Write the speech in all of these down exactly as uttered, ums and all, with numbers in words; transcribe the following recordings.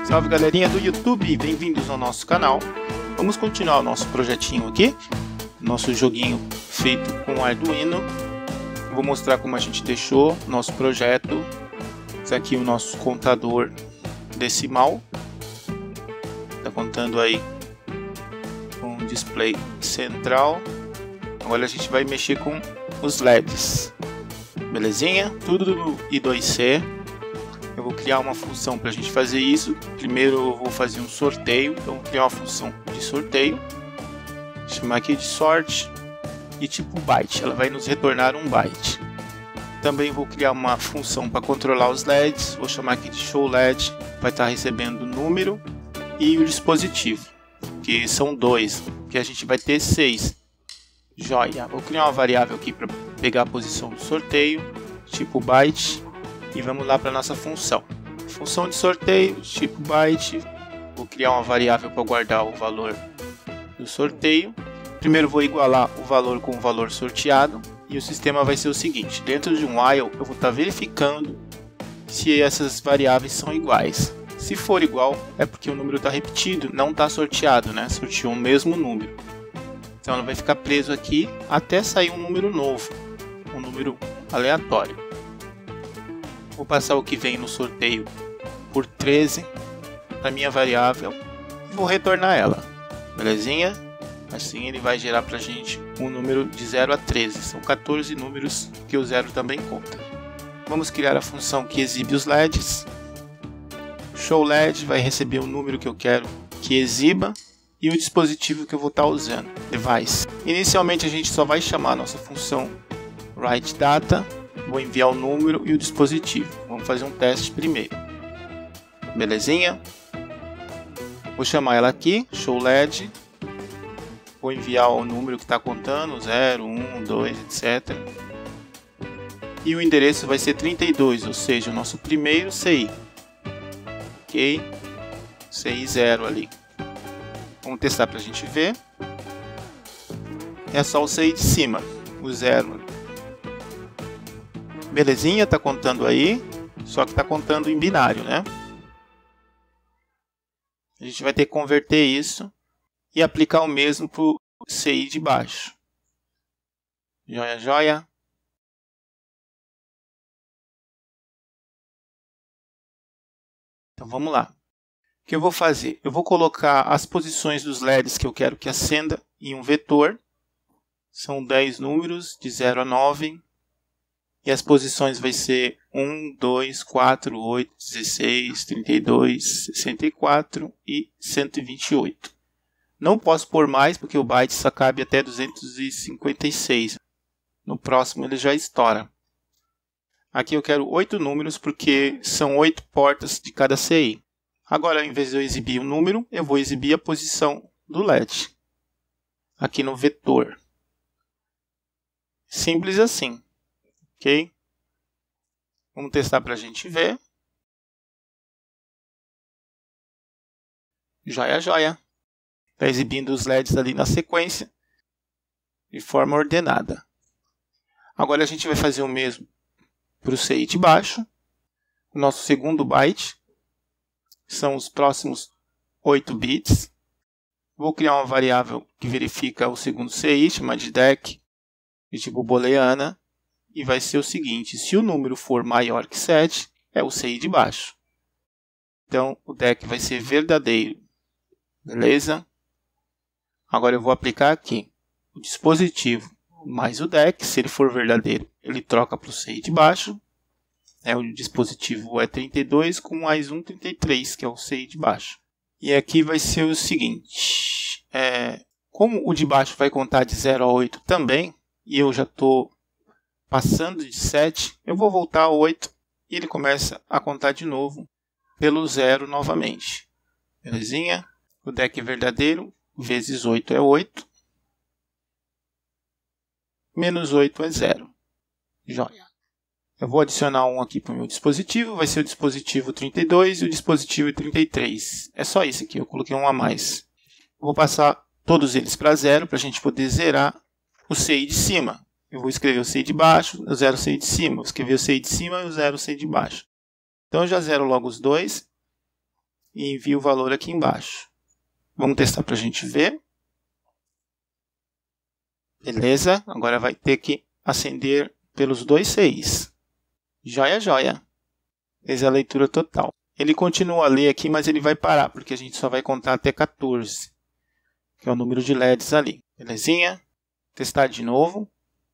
Salve galerinha do YouTube, bem-vindos ao nosso canal. Vamos continuar o nosso projetinho aqui, nosso joguinho feito com Arduino. Vou mostrar como a gente deixou nosso projeto. Esse aqui é o nosso contador decimal. Está contando aí com o display central. Agora a gente vai mexer com os L E Ds. Belezinha? Tudo no I dois C. Eu vou criar uma função para a gente fazer isso. Primeiro eu vou fazer um sorteio, então vou criar uma função de sorteio. Vou chamar aqui de sort e tipo byte, ela vai nos retornar um byte. Também vou criar uma função para controlar os L E Ds, vou chamar aqui de show L E D, vai estar recebendo o número e o dispositivo, que são dois, que a gente vai ter seis. Joia! Vou criar uma variável aqui para pegar a posição do sorteio, tipo byte. E vamos lá para nossa função. Função de sorteio, tipo byte. Vou criar uma variável para guardar o valor do sorteio. Primeiro vou igualar o valor com o valor sorteado. E o sistema vai ser o seguinte. Dentro de um while eu vou estar verificando se essas variáveis são iguais. Se for igual é porque o número está repetido, não está sorteado, né? Sorteou o mesmo número. Então ela vai ficar preso aqui até sair um número novo. Um número aleatório. Vou passar o que vem no sorteio por treze para minha variável e vou retornar ela. Belezinha? Assim ele vai gerar para a gente um número de zero a treze. São quatorze números que o zero também conta. Vamos criar a função que exibe os L E Ds. Show L E D vai receber o número que eu quero que exiba e o dispositivo que eu vou estar usando. Device. Inicialmente a gente só vai chamar a nossa função writeData. Vou enviar o número e o dispositivo. Vamos fazer um teste primeiro. Belezinha? Vou chamar ela aqui, show L E D. Vou enviar o número que está contando, zero, um, dois, etcétera. E o endereço vai ser trinta e dois, ou seja, o nosso primeiro C I. Ok? C I zero ali. Vamos testar para a gente ver. É só o C I de cima, o zero. Belezinha, tá contando aí, só que tá contando em binário, né? A gente vai ter que converter isso e aplicar o mesmo para o C I de baixo. Joia, joia. Então vamos lá. O que eu vou fazer? Eu vou colocar as posições dos L E Ds que eu quero que acenda em um vetor. São dez números, de zero a nove. E as posições vai ser um, dois, quatro, oito, dezesseis, trinta e dois, sessenta e quatro e cento e vinte e oito. Não posso pôr mais porque o byte só cabe até duzentos e cinquenta e seis. No próximo ele já estoura. Aqui eu quero oito números porque são oito portas de cada C I. Agora, ao invés de eu exibir o número, eu vou exibir a posição do L E D. Aqui no vetor. Simples assim. Ok? Vamos testar para a gente ver. Joia, joia. Está exibindo os L E Ds ali na sequência, de forma ordenada. Agora a gente vai fazer o mesmo para o C I de baixo. O nosso segundo byte são os próximos oito bits. Vou criar uma variável que verifica o segundo C I, chamada de deck, de tipo booleana. E vai ser o seguinte, se o número for maior que sete, é o C I de baixo. Então, o deck vai ser verdadeiro. Beleza? Agora eu vou aplicar aqui o dispositivo mais o deck. Se ele for verdadeiro, ele troca para o C I de baixo. É, o dispositivo é trinta e dois com mais um, trinta e três, que é o C I de baixo. E aqui vai ser o seguinte. É, como o de baixo vai contar de zero a oito também, e eu já estou passando de sete, eu vou voltar a oito e ele começa a contar de novo pelo zero novamente. Belezinha? O deck é verdadeiro, vezes oito é oito. Menos oito é zero. Joia. Eu vou adicionar um aqui para o meu dispositivo, vai ser o dispositivo trinta e dois e o dispositivo trinta e três. É só isso aqui, eu coloquei um a mais. Vou passar todos eles para zero para a gente poder zerar o C I de cima. Eu vou escrever o C I de baixo, eu zero o C I de cima. Vou escrever o C I de cima e eu zero o C I de baixo. Então eu já zero logo os dois. e envia o valor aqui embaixo. Vamos testar para a gente ver. Beleza, agora vai ter que acender pelos dois seis. Joia, joia. Fez a leitura total. Ele continua a ler aqui, mas ele vai parar, porque a gente só vai contar até quatorze, que é o número de L E Ds ali. Belezinha? Testar de novo.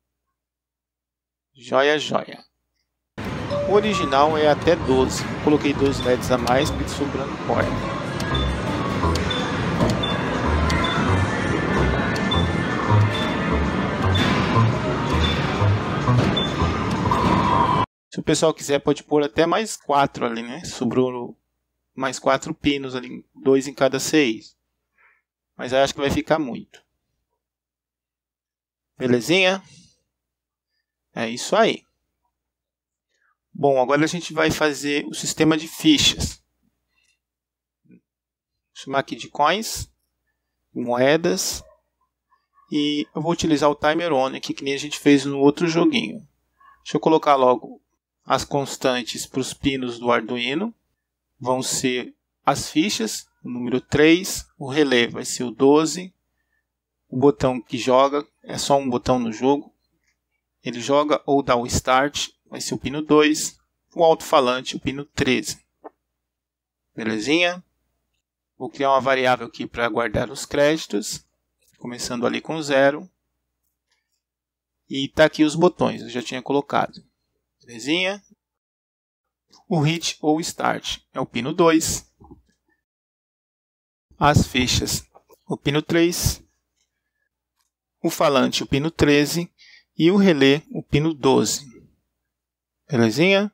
Joia, joia. O original é até doze. Eu coloquei dois L E Ds a mais, porque sobrando corda. Se o pessoal quiser, pode pôr até mais quatro ali, né? Sobrou mais quatro pinos ali, dois em cada seis. Mas eu acho que vai ficar muito. Belezinha? É isso aí. Bom, agora a gente vai fazer o sistema de fichas. Vou chamar aqui de coins, moedas. E eu vou utilizar o timer on aqui, que nem a gente fez no outro joguinho. Deixa eu colocar logo as constantes para os pinos do Arduino. Vão ser as fichas, o número três, o relé vai ser o doze, o botão que joga, é só um botão no jogo, ele joga ou dá o start, vai ser o pino dois, o alto-falante, o pino treze. Belezinha? Vou criar uma variável aqui para guardar os créditos, começando ali com zero. E está aqui os botões, eu já tinha colocado. Belezinha? O hit ou start é o pino dois. As fichas, o pino três. O falante, o pino treze. E o relé, o pino doze. Belezinha?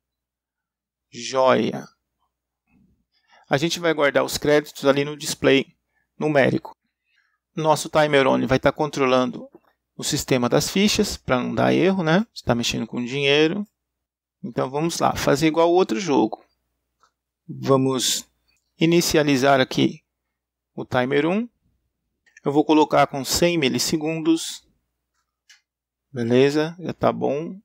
Joia! A gente vai guardar os créditos ali no display numérico. Nosso timer on vai estar controlando o sistema das fichas, para não dar erro, né? Você está mexendo com dinheiro. Então vamos lá, fazer igual ao outro jogo. Vamos inicializar aqui o timer um. Eu vou colocar com cem milissegundos. Beleza, já está bom.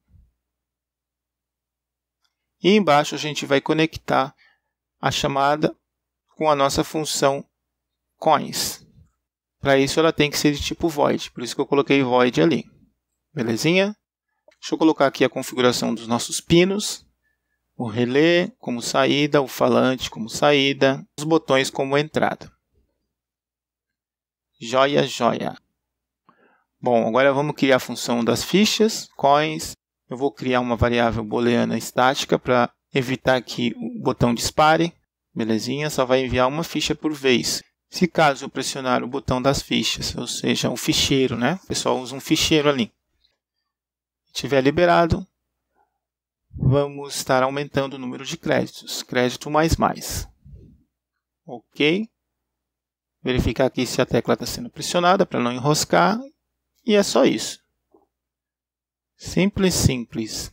E embaixo a gente vai conectar a chamada com a nossa função coins. Para isso ela tem que ser de tipo void, por isso que eu coloquei void ali. Belezinha? Deixa eu colocar aqui a configuração dos nossos pinos. O relé como saída, o falante como saída, os botões como entrada. Joia, joia. Bom, agora vamos criar a função das fichas, coins. Eu vou criar uma variável booleana estática para evitar que o botão dispare. Belezinha? Só vai enviar uma ficha por vez. Se caso eu pressionar o botão das fichas, ou seja, um ficheiro, né? O pessoal usa um ficheiro ali. Se estiver liberado, vamos estar aumentando o número de créditos. Crédito mais mais. Ok. Verificar aqui se a tecla está sendo pressionada para não enroscar. E é só isso. Simples, simples.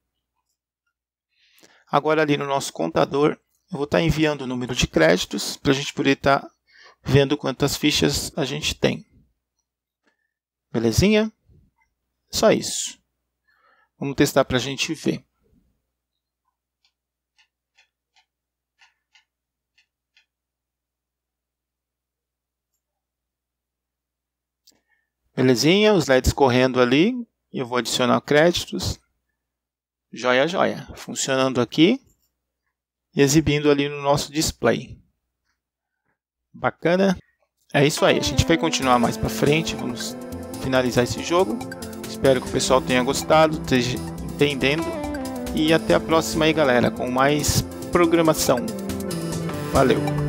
Agora ali no nosso contador, eu vou estar enviando o número de créditos para a gente poder estar vendo quantas fichas a gente tem. Belezinha? Só isso. Vamos testar para a gente ver. Belezinha? Os L E Ds correndo ali. Eu vou adicionar créditos. Joia, joia. Funcionando aqui. E exibindo ali no nosso display. Bacana. É isso aí. A gente vai continuar mais para frente. Vamos finalizar esse jogo. Espero que o pessoal tenha gostado, esteja entendendo. E até a próxima aí, galera, com mais programação. Valeu!